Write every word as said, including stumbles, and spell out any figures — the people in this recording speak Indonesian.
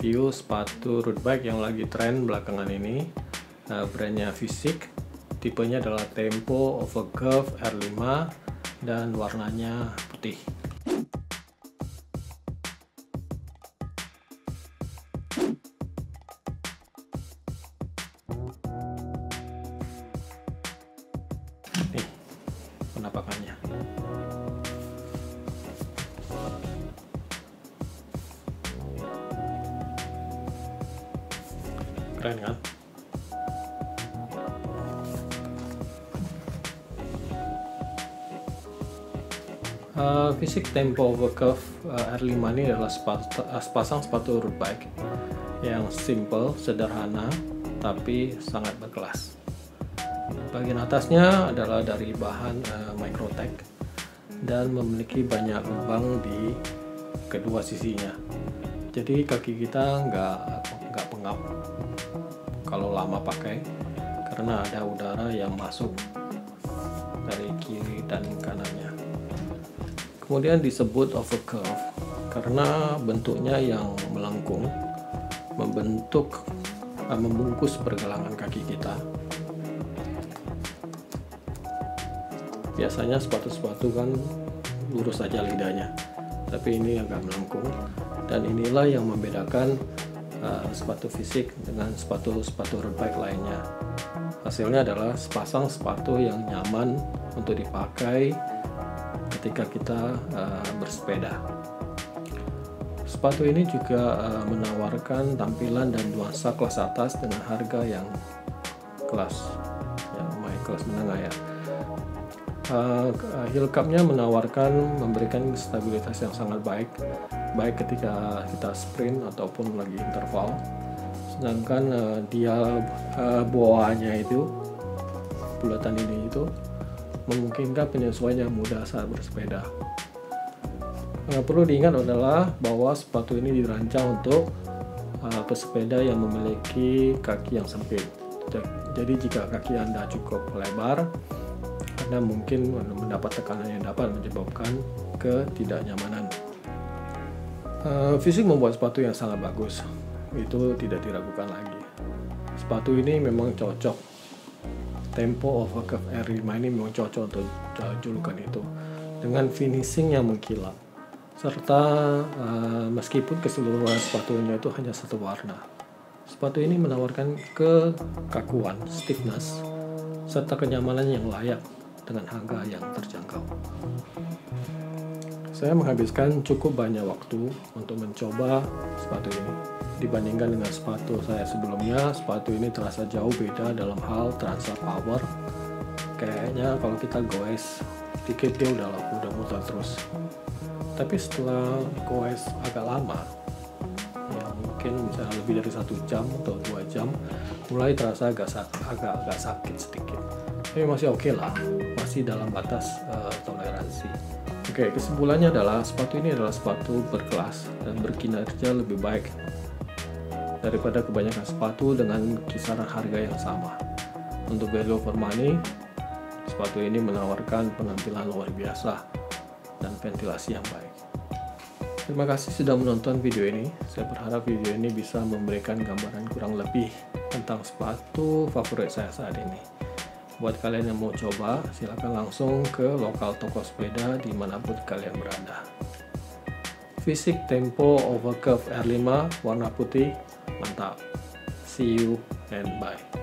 review sepatu road bike yang lagi tren belakangan ini. Nah, brandnya Fizik, tipenya adalah Tempo Overcurve R lima dan warnanya putih. Nih penampakannya. Keren kan? Uh, Fizik Tempo Overcurve uh, R lima ini adalah sepatu, uh, sepasang sepatu road bike yang simple, sederhana, tapi sangat berkelas. Bagian atasnya adalah dari bahan uh, Microtech dan memiliki banyak lubang di kedua sisinya. Jadi kaki kita nggak nggak pengap kalau lama pakai, karena ada udara yang masuk dari kiri dan kanannya. Kemudian disebut overcurve karena bentuknya yang melengkung, membentuk uh, membungkus pergelangan kaki kita. Biasanya sepatu-sepatu kan lurus saja lidahnya, tapi ini agak melengkung, dan inilah yang membedakan uh, sepatu Fizik dengan sepatu-sepatu road bike lainnya. Hasilnya adalah sepasang sepatu yang nyaman untuk dipakai ketika kita uh, bersepeda. Sepatu ini juga uh, menawarkan tampilan dan nuansa kelas atas dengan harga yang kelas yang lumayan kelas menengah ya. Uh, heel cupnya menawarkan memberikan stabilitas yang sangat baik baik ketika kita sprint ataupun lagi interval, sedangkan uh, dia uh, bawahnya itu bulatan ini itu memungkinkan penyesuaian yang mudah saat bersepeda. Yang perlu diingat adalah bahwa sepatu ini dirancang untuk uh, pesepeda yang memiliki kaki yang sempit. Jadi jika kaki Anda cukup lebar, Anda mungkin mendapat tekanan yang dapat menyebabkan ketidaknyamanan. Uh, Fizik membuat sepatu yang sangat bagus, itu tidak diragukan lagi. Sepatu ini memang cocok. Tempo Overcurve R lima ini memang cocok untuk julukan itu, dengan finishing yang mengkilap, serta uh, meskipun keseluruhan sepatunya itu hanya satu warna. Sepatu ini menawarkan kekakuan, stiffness, serta kenyamanan yang layak dengan harga yang terjangkau. Saya menghabiskan cukup banyak waktu untuk mencoba sepatu ini. Dibandingkan dengan sepatu saya sebelumnya, sepatu ini terasa jauh beda dalam hal transfer power. Kayaknya kalau kita goes sedikit dia udah udah muter terus. Tapi setelah goes agak lama, ya mungkin misalnya lebih dari satu jam atau dua jam, mulai terasa agak agak agak sakit sedikit. Tapi masih oke okay lah, masih dalam batas uh, toleransi. Oke, okay, kesimpulannya adalah sepatu ini adalah sepatu berkelas dan berkinerja lebih baik daripada kebanyakan sepatu dengan kisaran harga yang sama. Untuk value for money, sepatu ini menawarkan penampilan luar biasa dan ventilasi yang baik. Terima kasih sudah menonton video ini. Saya berharap video ini bisa memberikan gambaran kurang lebih tentang sepatu favorit saya saat ini. Buat kalian yang mau coba, silakan langsung ke lokal toko sepeda dimanapun kalian berada. Fizik Tempo Overcurve R lima warna putih, mantap. See you and bye.